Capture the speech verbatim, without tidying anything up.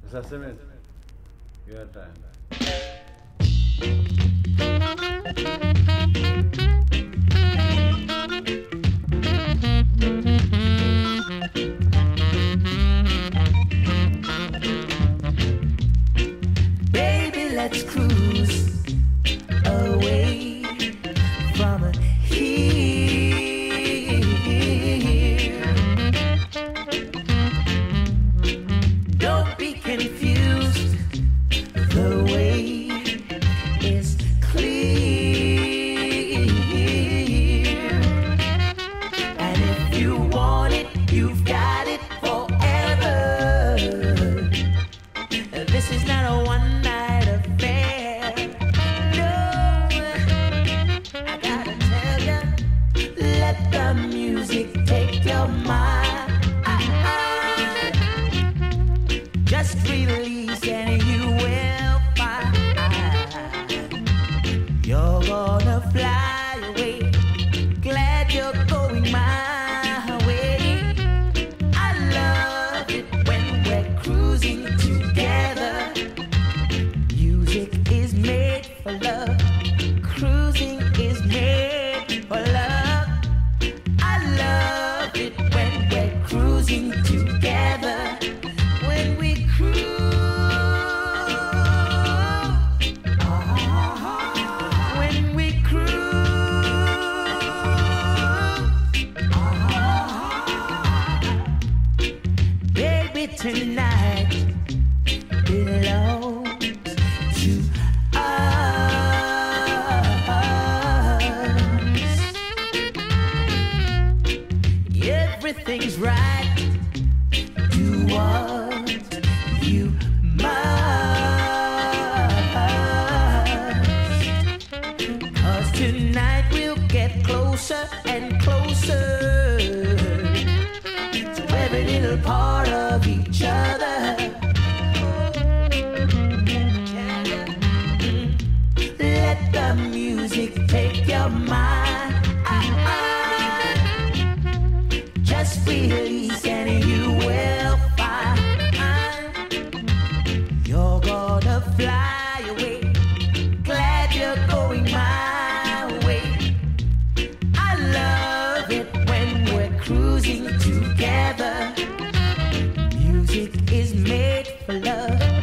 Mister Smith, your time. Baby, let's cruise away from here. Don't be confused, the way is clear. And if you want it, you've got it forever. This is not a one night affair. No, I gotta tell ya, let the music take your mind. Just release and you will find you're gonna fly away. Glad you're going my way. I love it when we're cruising together. Music is made for love. Cruising is made for love. I love it when we're cruising together. When we cruise, ah, when we cruise, ah, baby, tonight belongs to us. Everything's right. Do what you must. 'Cause tonight we'll get closer and closer to every little part of each other. Let the music take your mind. Just release and you will find you're gonna fly away. Glad you're going my way. I love it when we're cruising together. Music is made for love.